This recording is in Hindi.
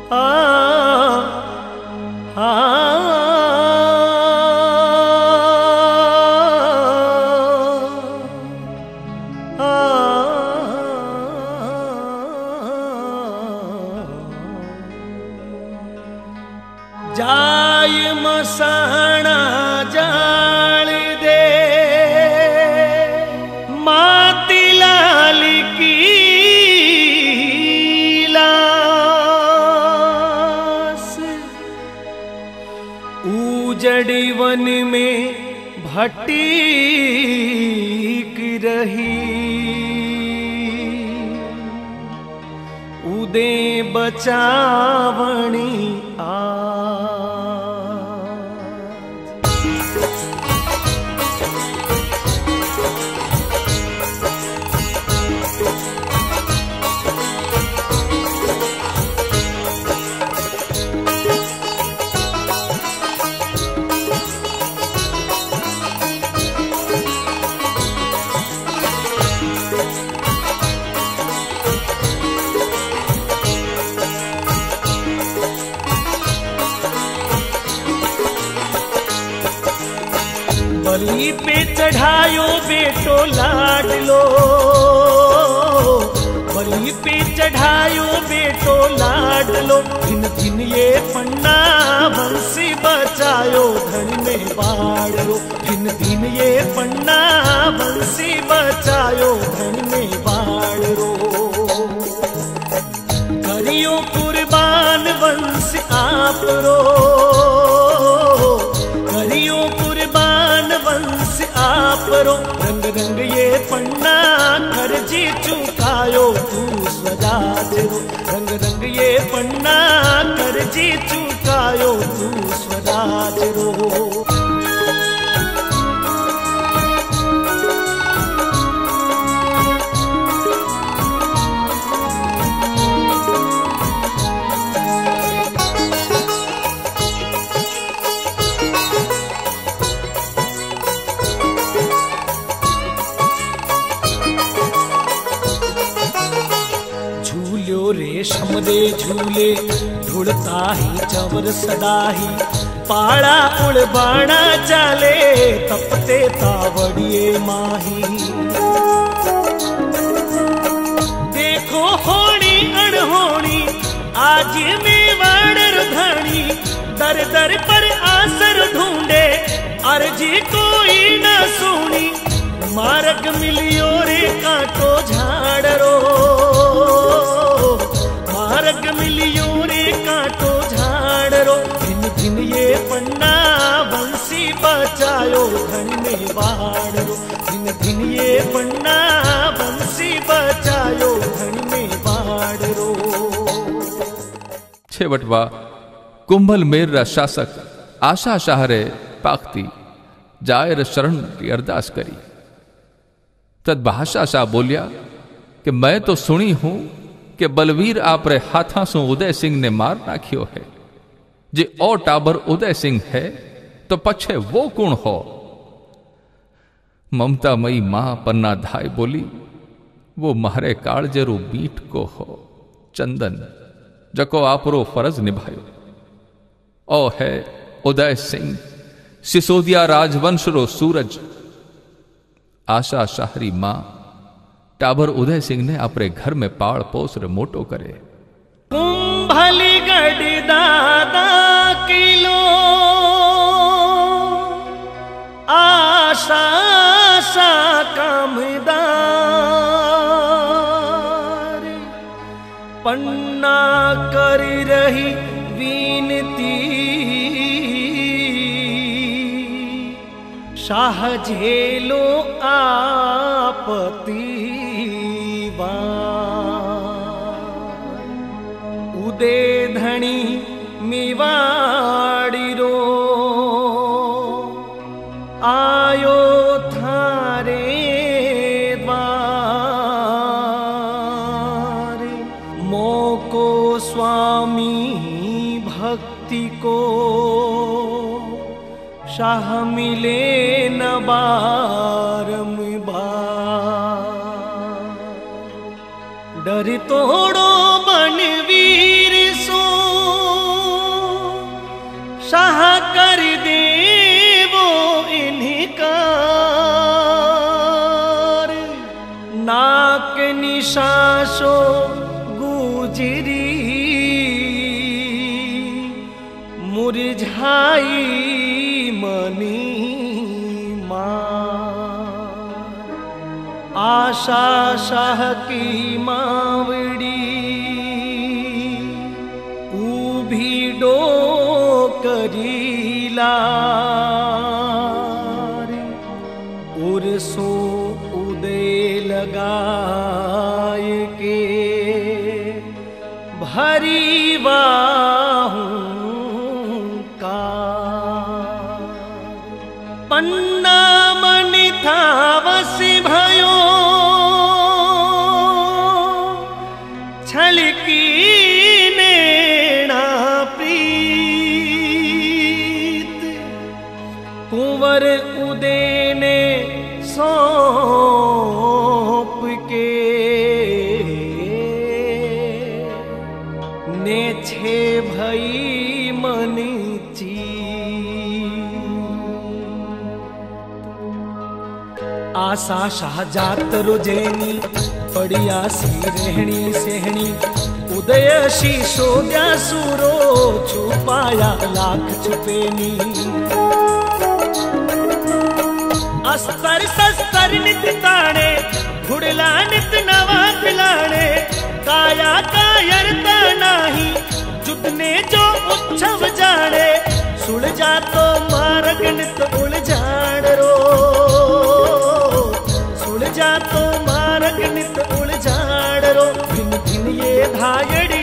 जाय मसाणा जाल दे माती लाल की लाश, उजड़ी वन में भटीक रही, उदे बचावणी बलि पे चढ़ायो बेटो लाडलो, बलि पे चढ़ायो बेटो लाडलो, दिन दिन ये पन्ना बंसी बचायो धन में बाड़ो, दिन दिन ये पन्ना बंसी बचायो धन में बाड़ो। करियो कुर्बान वंश आप रो, करियो कुर्बान वंश आप रो, रंग रंग ये पन्ना कर्जी चुकायो तू स्वराज रो, रंग रंग ये पन्ना कर्जी चुकायो तू स्वराज रो। रेशम दे झूले ढुड़ता ही चवर सदाही, पाड़ा उड़बाना चाले तपते तावड़िए माही। देखो होनी अणहोनी आज में वाड़र धानी, दर दर पर आसर ढूंढे अर्जी कोई न सुनी, मार्ग मिलियो रे कांटो झाड़रो, मार्ग मिलियो रे कांटो झाड़रो, दिन दिन ये पन्ना बंसी बचायो धन में बाड़रो, दिन दिन ये पन्ना बंसी बचायो धन में बाड़रो। छेवटवा कुंभल मेर रा शासक आशा शाहरे पाकती जायर शरण की अरदास करी। तद भाषा शाह बोलिया कि मैं तो सुनी हूं कि बलवीर आपरे हाथा सु उदय सिंह ने मार नाख्यो है, जे ओ टाबर उदय सिंह है तो पछे वो कुण हो। ममता मई मां पन्ना धाय बोली, वो मारे काळजेरू बीट को हो चंदन, जको आपरो फर्ज निभायो। ओ है उदय सिंह सिसोदिया राजवंश रो सूरज। आशा शाहरी मां टाबर उदय सिंह ने अपने घर में पाल पोस रे मोटो करे। कुंभलगढ़ दादा किलो आशा सा कामदार, पन्ना कर रही विनती शाह झेलो आपती, उदे धनी मेवाड़ी रो आयो थारे द्वार, मोको स्वामी भक्ति को शाह मिले न बारंबार। डर तोड़ो बनवीर सो मुरझाई मनी आशा शाह की मावड़ी भी डोकरीला उर्सो उदय लगाए के भरी बाहूं का पन्ना मणि था वसी भयो छलकी कुंवर उदय ने सौंप के ने छे भई मन आशा शाहजात रुजेनी पड़िया सी रहनी सहनी उदय शीशो द्या सूरो छुपाया लाख छुपेनी अस्तर शस्तर नित ताणे घुड़ला नित नवा पिलाणे काया कायरता नाही जुटने जो उत्सव जाने सुलझा तो मार्ग नित उलझाड़ रो सुलझा तो मार्ग नित उलझाड़ रो भिन भिन ये धायड़